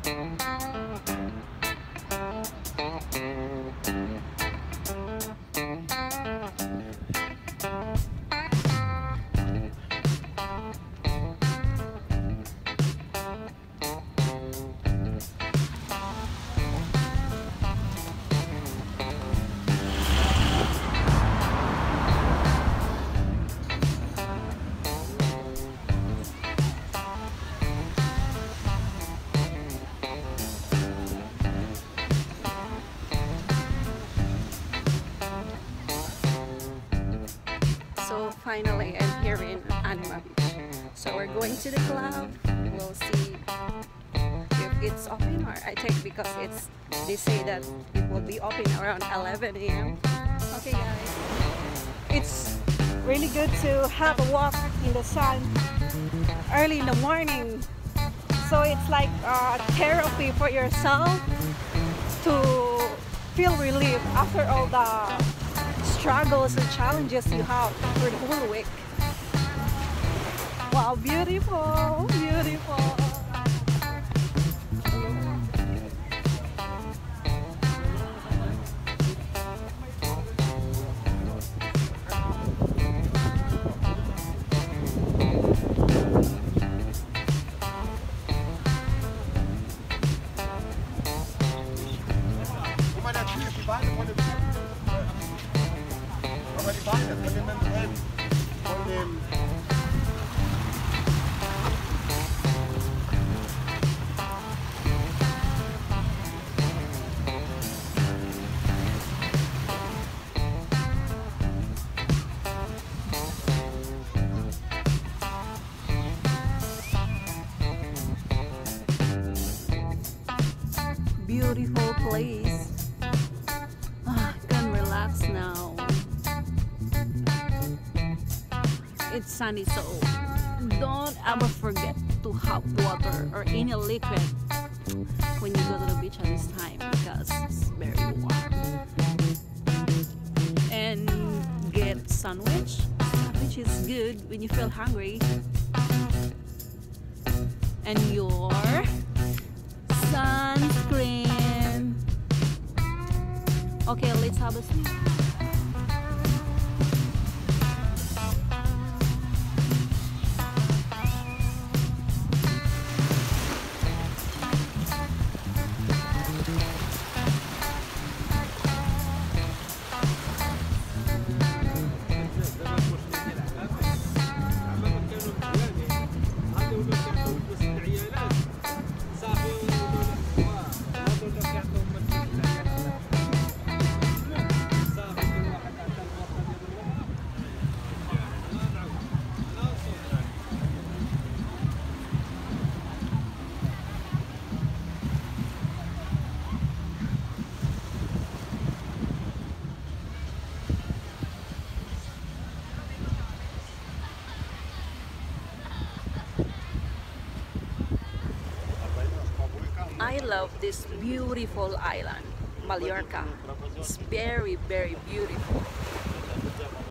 So finally, I'm here in Anima Beach. So we're going to the club. We'll see if it's open, or I think because they say that it will be open around 11 a.m. Okay guys, it's really good to have a walk in the sun early in the morning. So it's like therapy for yourself to feel relief after all the struggles and challenges you have for the whole week. Wow, beautiful, beautiful. Beautiful place. I can relax now. It's sunny, so don't ever forget to have water or any liquid when you go to the beach at this time, because it's very warm. And get sandwich. Sandwich is good when you feel hungry. And your sunscreen. Okay, let's have a sleep. I love this beautiful island, Mallorca. It's very, very beautiful.